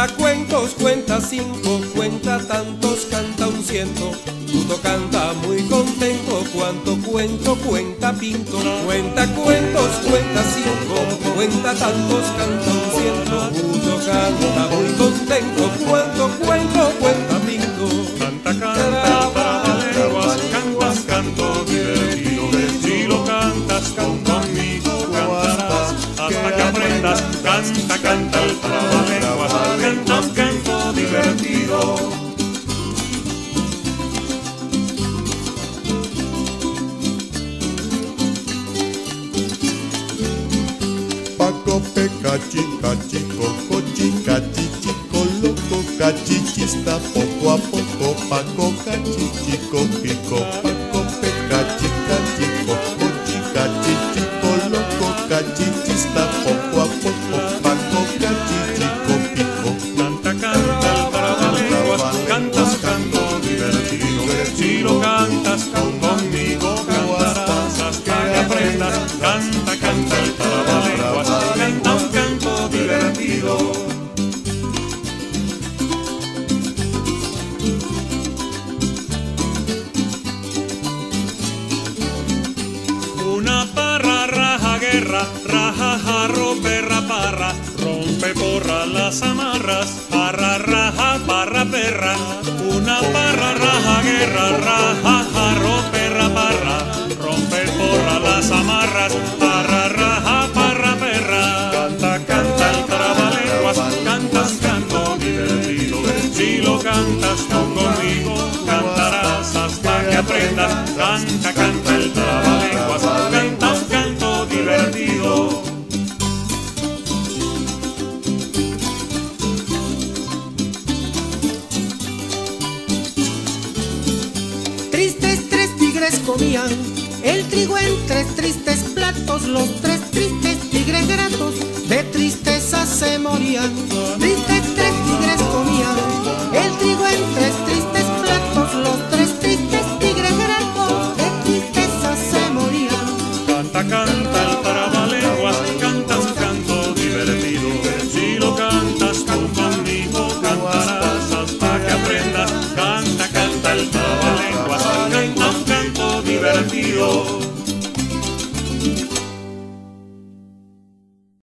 Cuenta cuentos, cuenta cinco, cuenta tantos, canta un ciento. Puto canta muy contento, cuanto cuento cuenta Pinto. Cuenta cuentos, cuenta cinco, cuenta tantos, canta un ciento. Puto canta muy contento, cuanto cuento cuenta Pinto. Canta, canta, trabaleguas, cantas, canto divertido. Si lo cantas conmigo, cantarás hasta que aprendas. Canta, canta el trabaleguas, canta un canto divertido. Paco, peca, chica, chico, cochica, chichico, loco, cachichista, poco a poco, Paco, cachichico, pico, Paco, peca, chica, chico, cochica, chichico, loco, cachichista, poco a poco, Paco, cachichico, pico. Canta, canta el trabaleguas, cantas canto divertido. Si lo cantas conmigo, cantarás hasta que aprendas. Canta, canta el trabaleguas, canta un canto divertido. Una parra raja guerra, raja jarro, perra parra, rompe porra las amarras, parra raja, parra perra. Una parra raja guerra, raja jarro, perra parra, rompe porra las amarras, parra raja, parra perra. Canta, canta el trabaleguas, cantas canto divertido. Si lo cantas conmigo, cantarás hasta que aprendas. Canta, canta el trabaleguas, canta un canto divertido. Tristes tres tigres comían el trigo en tres tristes platos. Los tres tristes tigres gratos de tristeza se morían. Tristes